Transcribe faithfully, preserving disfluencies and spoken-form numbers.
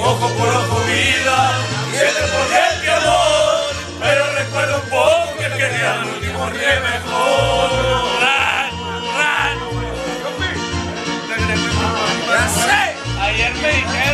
ojo por ojo vida, siete por diez amor, pero recuerdo un poco que quería el último ríe mejor. ¡Ran! ¡Ran! ¡Ya sé! Ayer me dijeron